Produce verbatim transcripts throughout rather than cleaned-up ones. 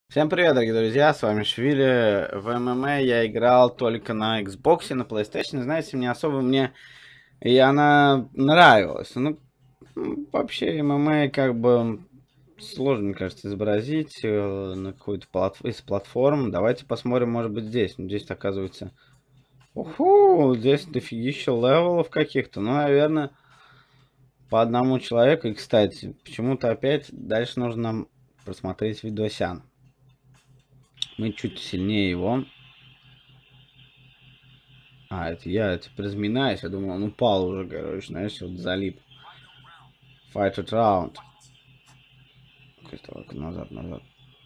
Всем привет, дорогие друзья, с вами Швили. В эм эм а я играл только на Xbox, на PlayStation, знаете, мне особо мне и она нравилась. Ну, вообще эм эм а как бы сложно, мне кажется, изобразить э, на какую-то платф... из платформ. Давайте посмотрим, может быть, здесь. Ну, здесь оказывается... Уху, здесь дофигища левелов каких-то. Ну, наверное, по одному человеку. И, кстати, почему-то опять дальше нужно нам просмотреть видосян. Мы чуть сильнее его. А, это я теперь разминаюсь. Я думал, он упал уже, короче, знаешь, вот залип. Fight it round. Так, назад, назад.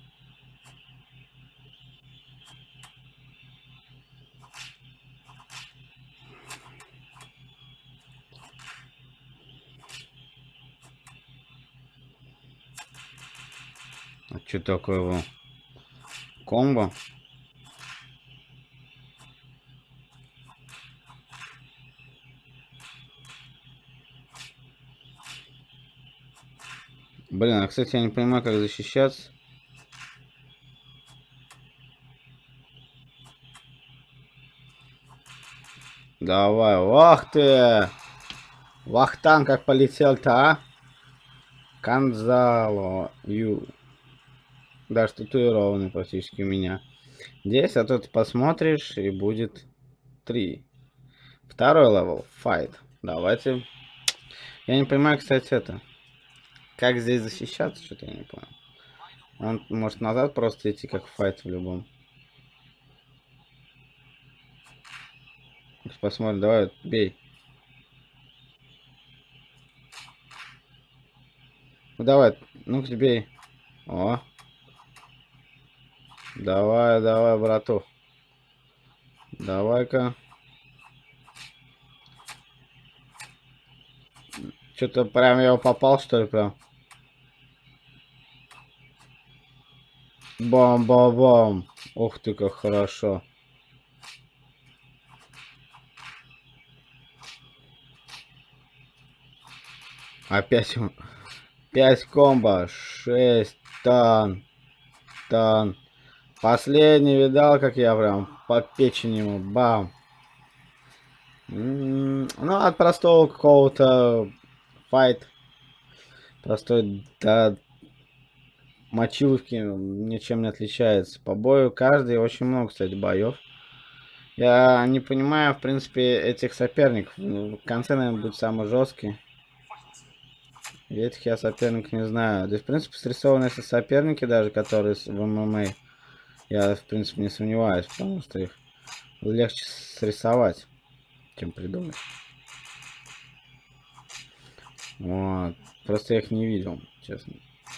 А что такое его? Комбо? Блин, а, кстати, я не понимаю, как защищаться. Давай, ох ты! Вахтан как полетел-то, а? Канзало, ю. Даже татуированный практически у меня. Здесь, а тут посмотришь, и будет три. Второй левел, файт. Давайте. Я не понимаю, кстати, это. Как здесь защищаться, что-то я не понял. Он может назад просто идти, как файт в любом. Посмотрим, давай, бей. Ну давай, ну-ка бей. О. Давай, давай, брату. Давай-ка. Что-то прям я попал, что ли, прям. Бам-бам-бам. Ух ты, как хорошо. Опять пять комбо. Шесть. Тан. Тан. Последний видал, как я прям по печени ему. Бам. М-м, ну, от простого какого-то файт. Простой до мочиловки ничем не отличается. По бою каждый, очень много, кстати, боев. Я не понимаю, в принципе, этих соперников. В конце, наверное, будет самый жесткий. И этих я соперников не знаю. Да, в принципе, срисованные соперники даже, которые в эм эм а, я, в принципе, не сомневаюсь, потому что их легче срисовать, чем придумать. Вот. Просто я их не видел, честно.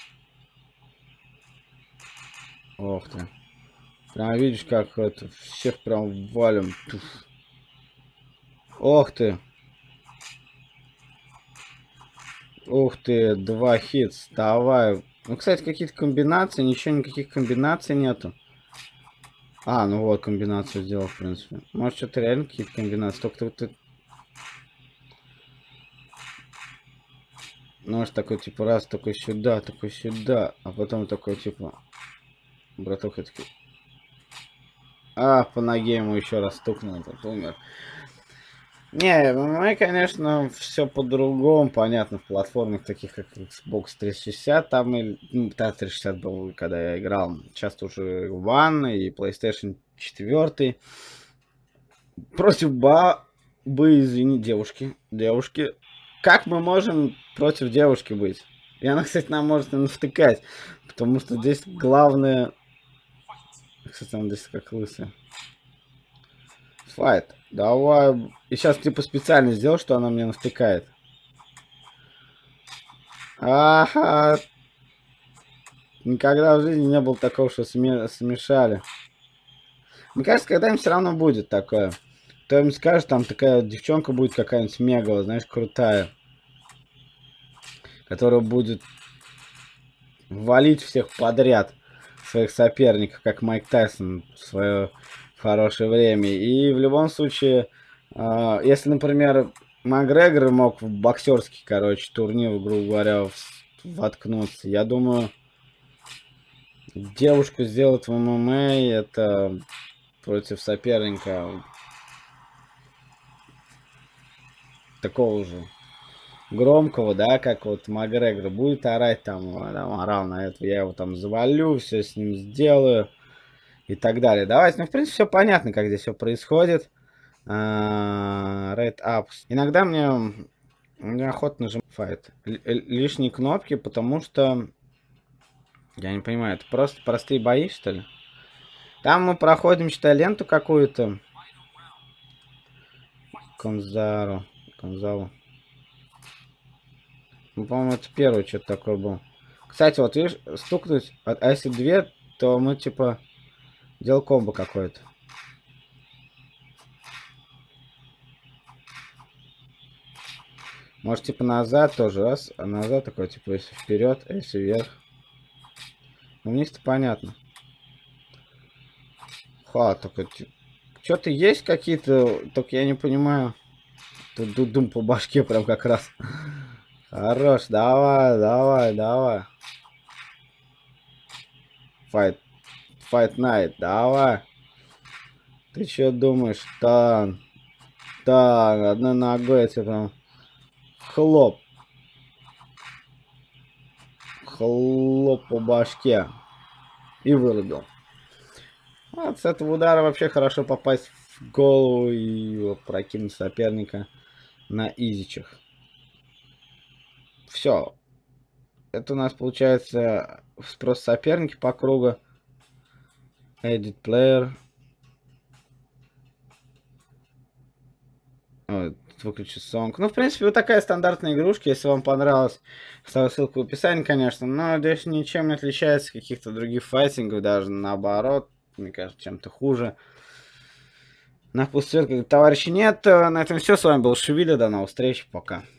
Ох ты. Прям видишь, как это, всех прям валим. Туф. Ох ты. Ух ты, два хитс. Давай. Ну, кстати, какие-то комбинации. Ничего, никаких комбинаций нету. А, ну вот, комбинацию сделал, в принципе. Может, что-то реально какие-то комбинации. Только ты... Может, такой, типа, раз, такой сюда, такой сюда. А потом такой, типа... Браток, я такой... А, по ноге ему еще раз стукнул, тут умер. Не, мы, конечно, все по-другому, понятно, в платформах таких, как Xbox триста шестьдесят, там, и, ну, да, триста шестьдесят был, когда я играл, сейчас уже One и PlayStation четыре. Против бабы, извини, девушки, девушки. Как мы можем против девушки быть? И она, кстати, нам может навтыкать, потому что здесь главное... Кстати, она здесь как лысая. Файт. Давай. И сейчас типа специально сделал, что она мне навтыкает. Ага. Никогда в жизни не было такого, что сме смешали. Мне кажется, когда-нибудь все равно будет такое. Кто им скажет, там такая девчонка будет какая-нибудь мега, знаешь, крутая. Которая будет валить всех подряд. Своих соперников, как Майк Тайсон в свое хорошее время. И в любом случае, э, если, например, Макгрегор мог в боксерский, короче, турнир, грубо говоря, воткнуться, я думаю, девушку сделать в ММА, это против соперника такого же громкого, да, как вот Макгрегор будет орать, там, там орал на это, я его там завалю, все с ним сделаю и так далее. Давайте, ну, в принципе, все понятно, как здесь все происходит. Red Ups. Иногда мне неохота нажимать лишние кнопки, потому что я не понимаю, это просто простые бои, что ли? Там мы проходим, считай, ленту какую-то. Конзару. Конзаву. Ну, по-моему, это первый что-то такое был. Кстати, вот видишь, стукнуть, а если две, то мы типа делал комбо какое-то. Может, типа назад тоже, раз, а назад такой, типа, если вперед, а если вверх. Ну, вниз-то понятно. Ха, только что-то есть какие-то, только я не понимаю. Тут дум по башке прям как раз. Хорош, давай, давай, давай. Fight, Fight Night, давай. Ты что думаешь? Тан, тан, одной ногой я тебе прям хлоп. Хлоп по башке. И вырубил. Вот с этого удара вообще хорошо попасть в голову и прокинуть соперника на изичах. Все. Это у нас получается просто соперники по кругу. Edit player. Вот, выключить сонг. Ну, в принципе, вот такая стандартная игрушка. Если вам понравилось, ставлю ссылку в описании, конечно. Но здесь ничем не отличается от каких-то других файтингов. Даже наоборот, мне кажется, чем-то хуже. На вкус цвет, как товарищи, нет. На этом все. С вами был Шевиля. До новых встреч. Пока.